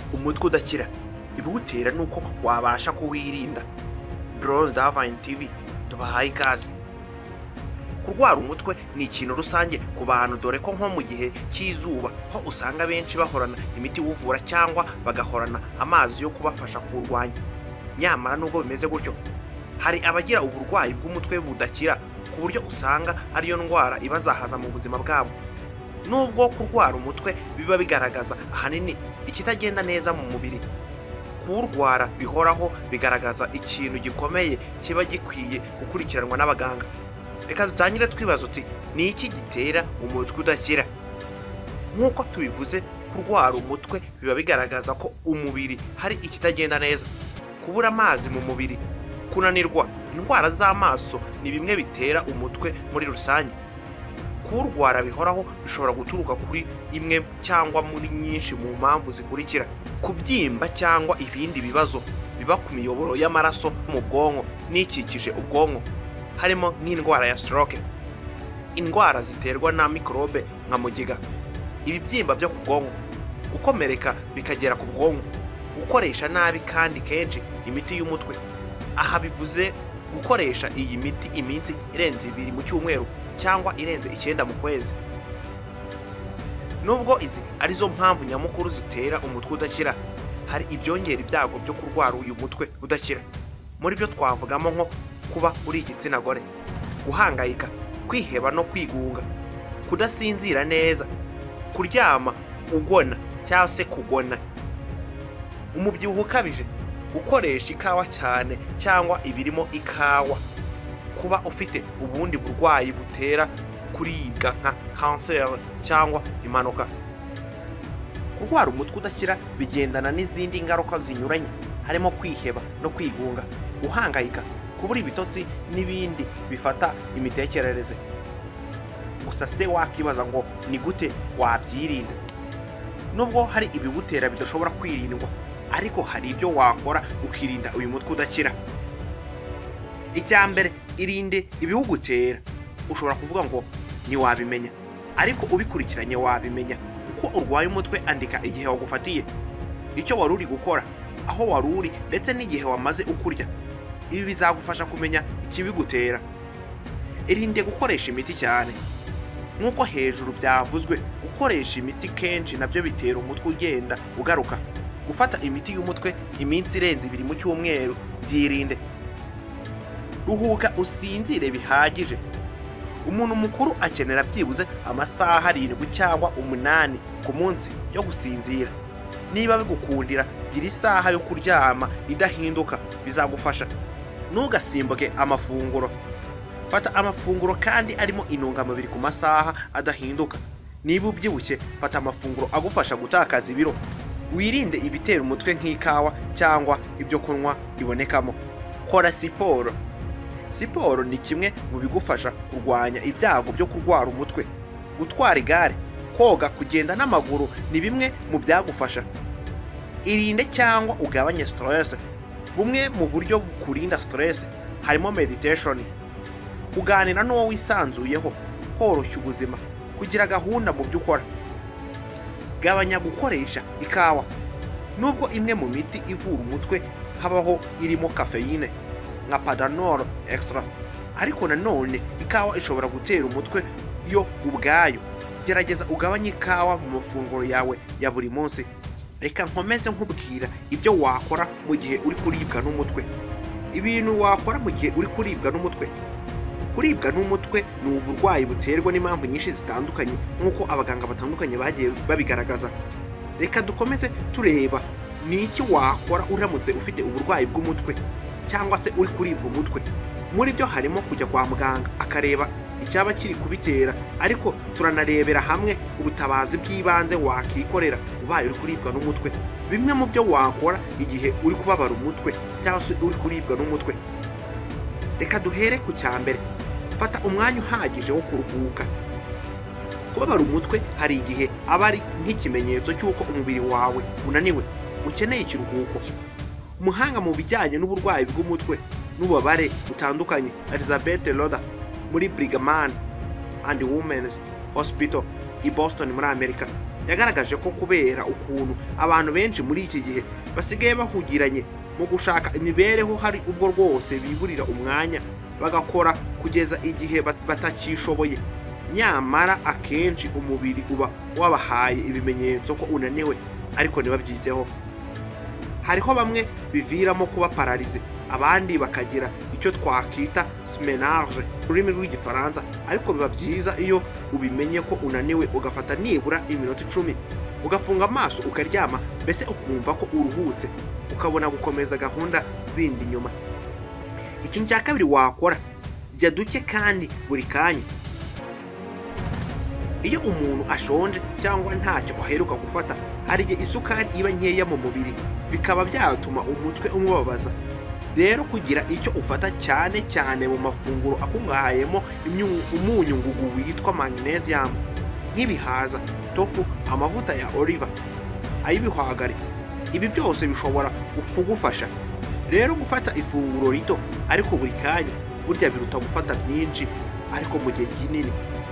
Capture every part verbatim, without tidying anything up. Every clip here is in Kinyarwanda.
umutwe udakira ibiwutera nuko wabasha kuwirinda. Bronzedivine T V tubahaye ikaze. Kurwara umutwe ni ikintu rusange ku bantu, dore ko nko mu gihe cy'izuba ho usanga benshi bahorana imiti wuvura cyangwa bagahorana amazi yo kubafasha kurwanya. Nyamara nubwo bimeze gutyo, hari abagira uburwayi bw'umutwe budakira ku buryo usanga ariyo ndwara ibazahaza mu buzima bwabo. Nubwo kurwara umutwe biba bigaragaza ahanini ikitagenda neza mu mubiri, kurwara bihoraho bigaragaza ikintu gikomeye kiba gikwiye gukurikiranwa n'abaganga. Reka dutangire twibaza uti ni iki gitera umutwe udakira? Nk'uko tubivuze, kurwara umutwe biba bigaragaza ko umubiri hari ikitagenda neza. Kubura amazi mu mubiri, kunanirwa, indwara z'amaso ni bimwe bitera umutwe muri rusange. Kurwara bihoraho bishobora guturuka kuri imwe cyangwa muri nyinshi mu mpamvu zikurikira: kubyimba cyangwa ibindi bibazo biba ku miyoboro y'amaraso mu bwonko n'ikikije ubwonko, harimo nk'indwara ya stroke, indwara ziterwa na mikorobe nka mugiga, ibibyimba byo ku bwonko, gukomereka bikagera ku bwonko, gukoresha nabi kandi kenshi imiti y'umutwe. Aha bivuze gukoresha iyi miti iminsi irenze ibiri mu cyumweru cyangwa irenze icyenda mu kwezi. Nubwo izi arizo mpamvu nyamukuru zitera umutwe udakira, hari ibyongera ibyago byo kurwara uyu mutwe udakira. Muri byo twavugamo nko kuba uri igitsina gore, guhangayika, kwiheba no kwigunga, kudasinzira neza, kuryama ugona cyangwa se kugona, umubyibuho ukabije, gukoresha ikawa cyane cyangwa ibirimo ikawa, kuba ufite ubundi burwayi butera kuribwa nka kanseri cyangwa impanuka. Kurwara umutwe udakira bigendana n'izindi ngaruka zinyuranye, harimo kwiheba no kwigunga, guhangayika, kubura ibitotsi n'ibindi bifata imitekerereze. Gusa se wakibaza ngo ni gute wabyirinda? Nubwo hari ibiwutera bidashobora kwirindwa, ariko hari ibyo wakora ukirinda uyu mutwe udakira. Icya mbere, irinde ibiwugutera. Ushobora kuvuga ngo ntiwabimenya, ariko ubikurikiranye wabimenya. Uko urwaye umutwe, andika igihe wagufatiye, icyo wari uri gukora, aho wari uri ndetse n'igihe wamaze ukurya. Ibi bizagufasha kumenya ikibigutera. Irinde gukoresha imiti cyane. Nk'uko hejuru byavuzwe, gukoresha imiti kenshi nabyo bitera umutwe ugenda ugaruka. Gufata imiti y'umutwe iminsi irenze ibiri mu cyumweru byirinde. Ruhuka usinzire bihagije. Umuntu mukuru akenera byibuze amasaha arindwi cyangwa umunani ku munsi yo gusinzira. Niba bigukundira, gira isaha yo kuryama idahinduka, bizagufasha. Ntugasimbuke amafunguro. Fata amafunguro kandi arimo intungamubiri ku masaha adahinduka. Niba ubyibushye, fata amafunguro agufasha gutakaza ibiro. Wirinde ibitera umutwe nk'ikawa cyangwa ibyo kunywa ibonekamo. Kora siporo. Siporo ni kimwe mu bigufasha kurwanya ibyago byo kurwara umutwe. Gutwara igare, koga, kugenda n'amaguru ni bimwe mu byagufasha. Irinde cyangwa ugabanye stress. Bumwe mu buryo bukurinda stress harimo meditation, kuganira n'uwo wisanzuyeho, koroshya ubuzima, kugira gahunda mu byo ukora. Gabanya gukoresha ikawa. Nubwo imwe mu miti ivura umutwe habaho irimo kafeyine nka padanol extra, ariko nanone ikawa ishobora gutera umutwe yo ubwayo. Gerageza ugabanye ikawa mu mafunguro yawe ya buri munsi. Reka nkomeze nkubwira ibyo wakora mu gihe uri kuribwa n'umutwe. Ibintu wakora mu gihe uri kuribwa n'umutwe. Kuribwa n'umutwe ni uburwayi buterwa n'impamvu nyinshi zitandukanye nk'uko abaganga batandukanye bagiye babigaragaza. Reka dukomeze tureba ni iki wakora uramutse ufite uburwayi bw'umutwe cyangwa se uri kuribwa umutwe. Muri byo harimo kujya kwa muganga akareba icyaba kiri kubitera, ariko turanarebera hamwe ubutabazi bw'ibanze wakikorera ubaye uri kuribwa n'umutwe. Bimwe mu byo wakora igihe uri kubabara umutwe cyangwa se uri kuribwa n'umutwe. Reka duhere ku cya mbere. Fata umwanya uhagije wo kuruhuka. Kubabara umutwe hari igihe aba ari nk'ikimenyetso cy'uko umubiri wawe unaniwe, ukeneye ikiruhuko. Umuhanga mu bijyanye n'uburwayi bw'umutwe n'ububabare butandukanye, Elizabeth Loda, muri Brigham and Women's Hospital i Boston muri Amerika, yagaragaje ko kubera ukuntu abantu benshi muri iki gihe basigaye bahugiranye mu gushaka imibereho, hari ubwo rwose biburira umwanya bagakora kugeza igihe batakishoboye, nyamara akenshi umubiri uba wabahaye ibimenyetso ko unaniwe ariko ntibabyiteho. Hariho bamwe biviramo kuba pararize, abandi bakagira icyo twakita smenage mu rurimi rw'igifaransa, ariko biba byiza iyo ubimenye ko unaniwe ugafata nibura iminota icumi ugafunga amaso ukaryama, mbese ukumva ko uruhutse ukabona gukomeza gahunda zindi nyuma. Ikintu cya kabiri wakora, jya duke kandi buri kanya. Iyo umuntu ashonje cyangwa ntacyo aheruka gufata, hari igihe isukari iba nkeya mu mubiri bikaba byatuma umutwe umubabaza. Rero kugira icyo ufata cyane cyane mu mafunguro akungahayemo umunyu ngugu witwa magnesium nk'ibihaza, tofu, amavuta ya oliva, ay'ibihwagari, ibi byose bishobora kugufasha. Rero gufata ifunguro rito ariko buri kanya burya biruta gufata byinshi ariko mu gihe kinini.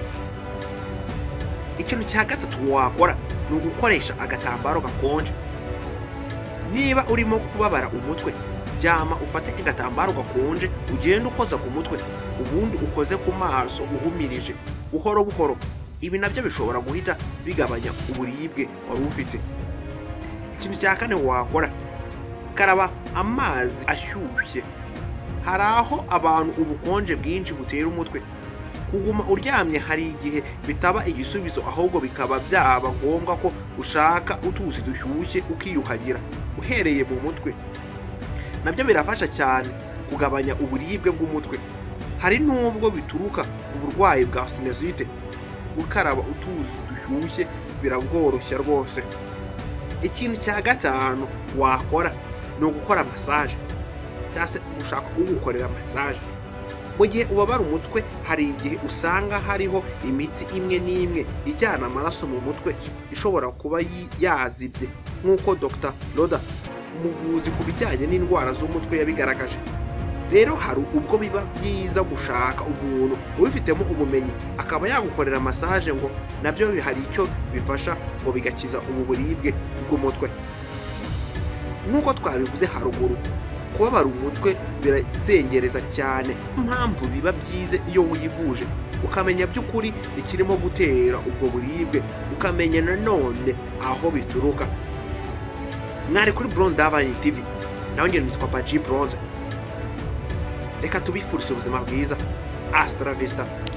Ikintu cya gatatu wakora ni ugukoresha agatambaro gakonje. Niba urimo kubabara umutwe, jyama ufate agatambaro gakonje ugenda ukoza ku mutwe, ubundi ukoze ku maso uhumirije buhoro buhoro. Ibi nabyo bishobora guhita bigabanya uburibwe wari ufite. Ikintu cya kane wakora, karaba amazi ashyushye. Hari aho abantu ubukonje bwinshi butera umutwe. Kuguma uryamye hari igihe bitaba igisubizo, ahubwo bikaba byaba ngombwa ko ushaka utuzi dushyushye ukiyuhagira uhereye mu mutwe. Nabyo birafasha cyane kugabanya uburibwe bw'umutwe. Hari n'ubwo bituruka mu burwayi bwa sinezite, gukaraba utuzi dushyushye birabworoshya rwose. Ikintu cya gatanu wakora ni ugukora massage, cyangwa se gushaka ugukorera massage. Mu gihe ubabara umutwe, hari igihe usanga hariho imitsi imwe n'imwe ijyana amaraso mu mutwe ishobora kuba yazibye, nk'uko Doctor Loda, umuvuzi ku bijyanye n'indwara z'umutwe, yabigaragaje. Rero hari ubwo biba byiza gushaka umuntu ubifitemo ubumenyi akaba yagukorera massage, ngo nabyo hari icyo bifasha ngo bigakiza ubu buribwe bw'umutwe. Nk'uko twabivuze haruguru, kubabara umutwe birazengereza cyane, impamvu biba byiza iyo wivuje ukamenya by'ukuri ikirimo gutera ubwo buribwe, ukamenya nanone aho bituruka. Mwari kuri Bronzedivine T V, naho ngene nitwa Bronze. Reka tubifurize ubuzima bwiza. Hasta la vista.